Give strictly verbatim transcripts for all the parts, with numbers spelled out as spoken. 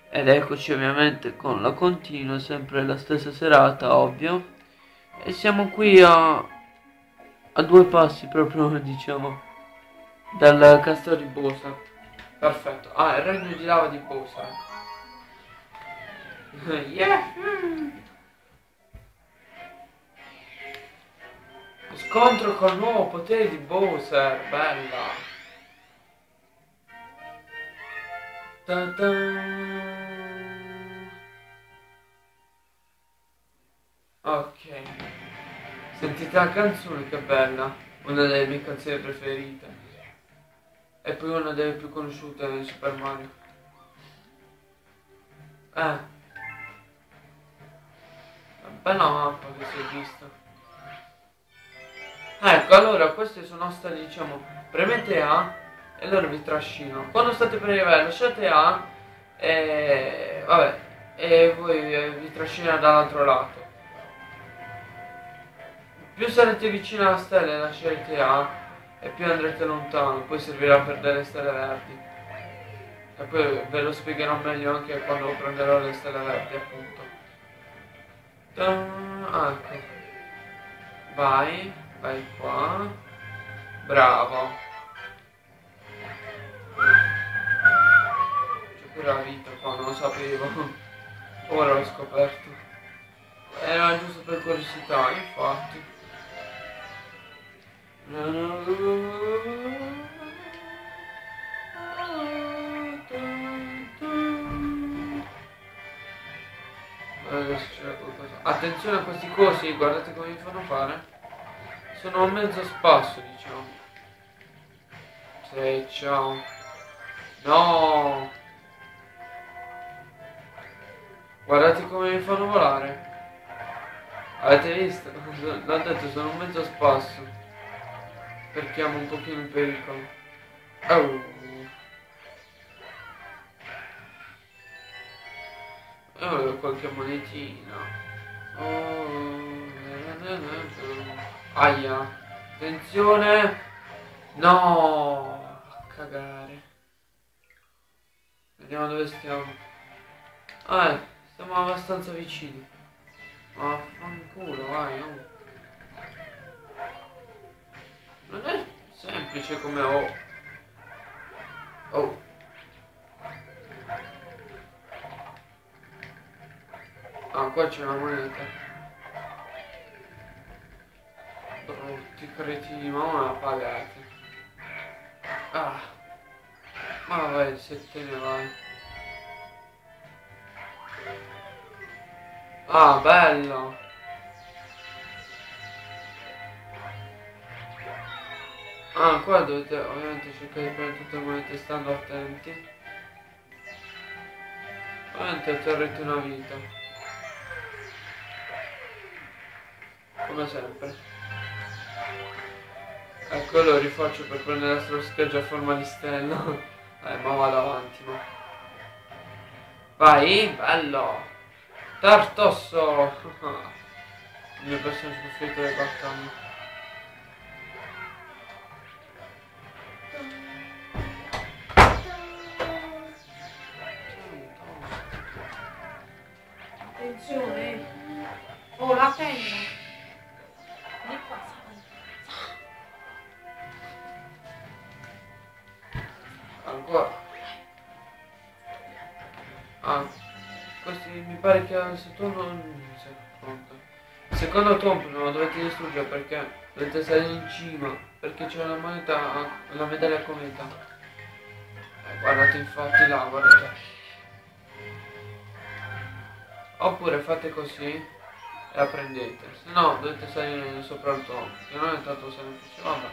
Ed eccoci ovviamente con la continua, sempre la stessa serata, ovvio. E siamo qui a, a due passi proprio, diciamo, dal castelo di Bosa. Perfetto. Ah, il regno di lava di Bosa. Yeah! Scontro col nuovo potere di Bowser, bella. Ta-ta. Ok. Sentite la canzone, che bella. Una delle mie canzoni preferite. E poi una delle più conosciute di Super Mario. Eh. Una bella mappa che si è vista. Ecco, allora queste sono state, diciamo, premete A e loro vi trascinano. Quando state per arrivare lasciate A e vabbè, e voi eh, vi trascinano dall'altro lato. Più sarete vicini alla stella e lascerete A e più andrete lontano, poi servirà per delle stelle verdi. E poi ve lo spiegherò meglio anche quando prenderò le stelle verdi, appunto. Ah, ecco. Vai, vai qua. Bravo. C'è pure la vita qua, non lo sapevo. Ora l'ho scoperto. Era giusto per curiosità, infatti. Adesso c'era qualcosa. Attenzione a questi cosi, guardate come mi fanno fare. Sono a mezzo spasso, diciamo. Sì, ciao. No! Guardate come mi fanno volare. Avete visto? L'ho detto, sono un mezzo spasso. Perché amo un pochino il pericolo. Oh. E volevo qualche monetina. Oh. Aia. Attenzione. No. A cagare. Vediamo dove stiamo. Ah, eh, stiamo abbastanza vicini. Ma fanculo, vai, no. Non è semplice come ho. Oh. Ah, qua c'è una moneta. Brutti cretini, ma non la pagate. Ah. Ma vai, se te ne vai. Ah, bello. Ah, qua dovete ovviamente cercare di prendere tutte le monete stando attenti. Ovviamente otterrete una vita. Come sempre. Ecco, lo rifaccio per prendere la sua scheggia a forma di stella. Eh, ma vado avanti, ma. Vai, bello. Tartosso. Il mio personaggio preferito del battaglia. Attenzione. Oh, la penna. Di qua, Ancora. Ah, questi mi pare che al secondo non si è pronto. Il secondo tombo non lo dovete distruggere perché dovete salire in cima, perché c'è una moneta, la medaglia cometa. Eh, guardate infatti là, guardate. Oppure fate così e la prendete, se no dovete salire sopra il tombo, che non è tanto semplice, vabbè.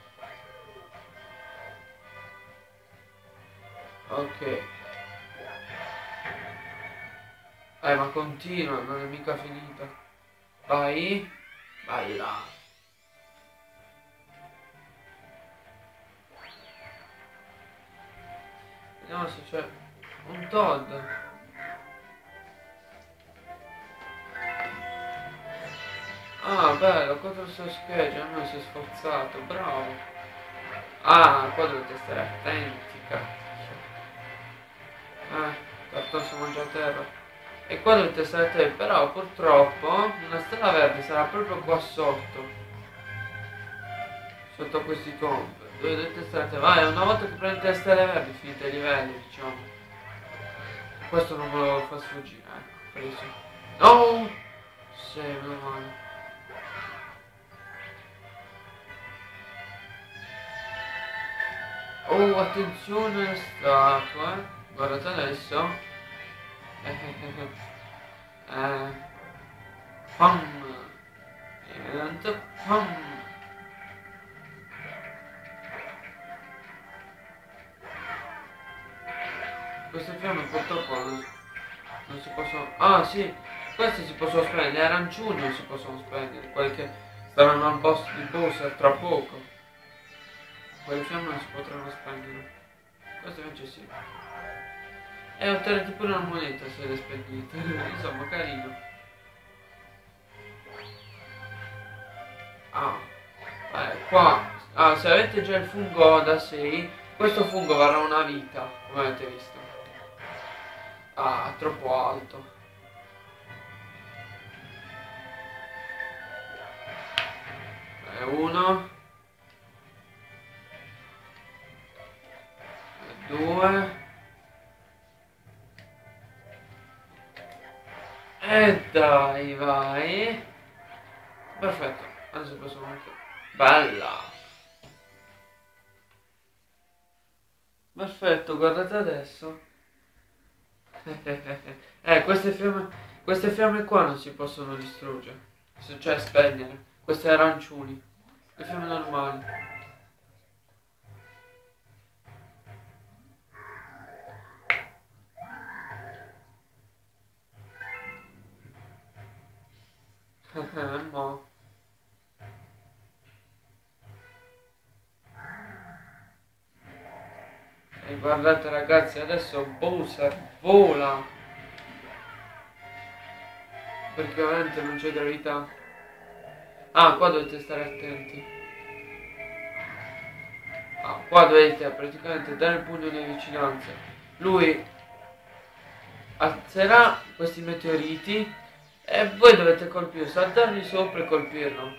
Ok. Eh, ma continua, non è mica finita. Vai. Vai là. Vediamo se c'è un Todd. Ah, bello, quattro suo scheggia, non si è sforzato, bravo. Ah, qua dovete stare attenti, cazzo. Ah, tanto siamo già a terra. E qua dovete stare a terra, però purtroppo una stella verde sarà proprio qua sotto. Sotto questi comp. Dove dovete stare a terra. Vai, una volta che prendete le stelle verdi finite i livelli, diciamo. Questo non me lo fa sfuggire, ecco, preso. No! Sì, meno male. Oh, attenzione alle statue, eh. Guardate adesso. Eh, eh, eh, eh. Pam. E pam. Queste fiamme purtroppo non, non si possono... Ah sì, queste si possono spendere, le arancioni non si possono spendere, quelle che staranno al boss di Bowser tra poco. Quelle fiamme non si potranno spendere. Queste invece sì. E otterrete pure una moneta se le spendete. Insomma, carino. Ah. Eh, qua. Ah, se avete già il fungo da sei, questo fungo varrà una vita, come avete visto. Ah, troppo alto. E uno. E due. E dai, vai. Perfetto. Adesso possiamo anche... Bella. Perfetto, guardate adesso. Eh, queste fiamme, queste fiamme qua non si possono distruggere, cioè spegnere. Queste arancioni, le fiamme normali. No. E guardate ragazzi, adesso Bowser vola. Perché ovviamente non c'è gravità. Ah, qua dovete stare attenti. Ah, qua dovete praticamente dare il pugno di vicinanza. Lui alzerà questi meteoriti e voi dovete colpire, saltargli sopra e colpirlo.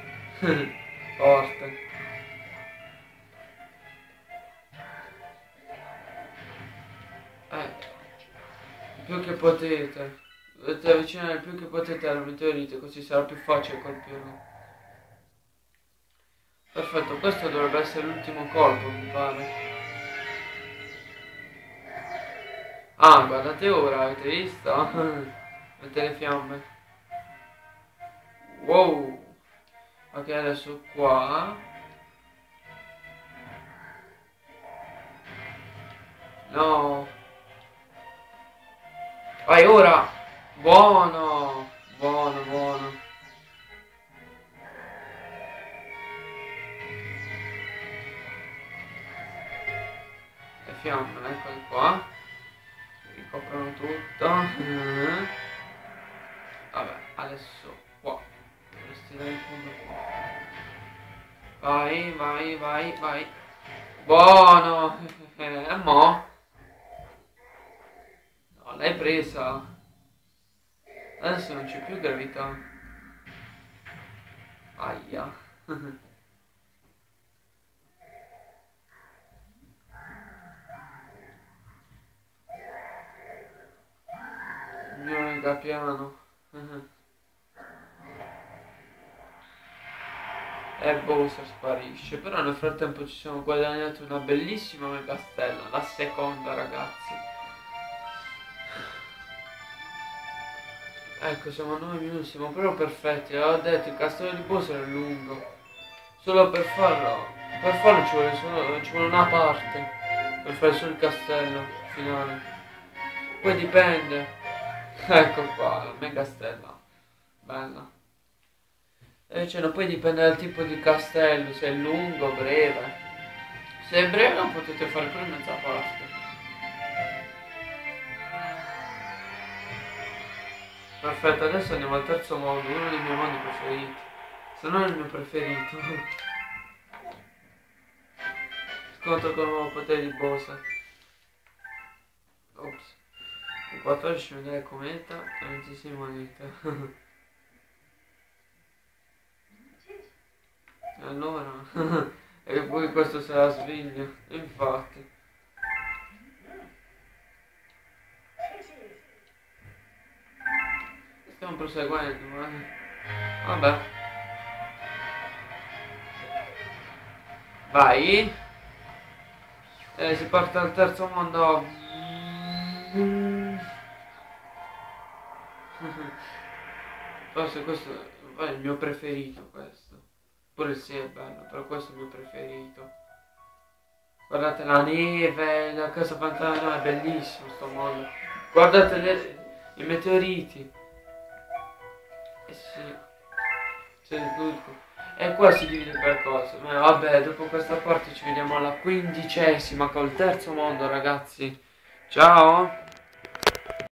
Forte. Eh, il più che potete. Dovete avvicinare il più che potete al meteorite, così sarà più facile colpirlo. Perfetto, questo dovrebbe essere l'ultimo colpo, mi pare. Ah, guardate ora, avete visto? Vedete le fiamme. Wow. Ok, adesso qua. No. Vai ora. Buono. Buono, buono. Le fiamme, eccole qua. Ricoprono tutto. Vabbè, adesso qua. Dovresti dare il punto qua. Vai, vai, vai, vai. Buono. E mo? No, l'hai presa. Adesso non c'è più gravità. Aia. Mega piano. E Bowser sparisce. Però nel frattempo ci siamo guadagnati una bellissima mega stella. La seconda, ragazzi. Ecco, siamo a nove minuti, siamo proprio perfetti. L'ho detto, il castello di Bowser è lungo. Solo per farlo, per farlo ci vuole, solo, ci vuole una parte. Per fare solo il castello finale. Poi dipende. Ecco qua, la mega stella. Bella. E cioè, non poi dipende dal tipo di castello, se è lungo o breve. Se è breve non potete fare pure mezza parte. Perfetto, adesso andiamo al terzo mondo, uno dei miei mondi preferiti. Se non è il mio preferito. Scontro con il nuovo potere di Bowser. Ops. quattordici medaglie cometa e ventisei monete. Allora, e poi questo se la sveglia, infatti. Stiamo proseguendo, ma... Vabbè. Vai. E si parte al terzo mondo. Forse questo è il mio preferito, questo. Pure se è bello, però questo è il mio preferito. Guardate la neve, la casa fantasma, no, è bellissimo sto mondo. Guardate le, i meteoriti. Eh sì. C'è tutto. E qua si divide per cose. Ma vabbè, dopo questa parte ci vediamo alla quindicesima col terzo mondo, ragazzi. Ciao!